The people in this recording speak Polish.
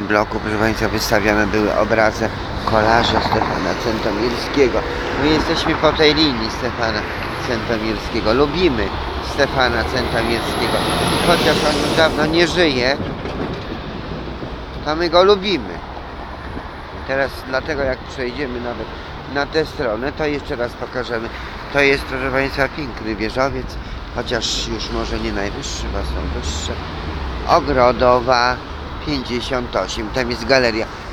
bloku, proszę Państwa, wystawiane były obrazy, kolaże Stefana Centomirskiego. My jesteśmy po tej linii Stefana Centomirskiego. Lubimy Stefana Centomirskiego. I chociaż on już dawno nie żyje, to my go lubimy. I teraz dlatego jak przejdziemy nawet na tę stronę, to jeszcze raz pokażemy. To jest, proszę Państwa, piękny wieżowiec, chociaż już może nie najwyższy, bo są wyższe. Ogrodowa 58, tam jest galeria.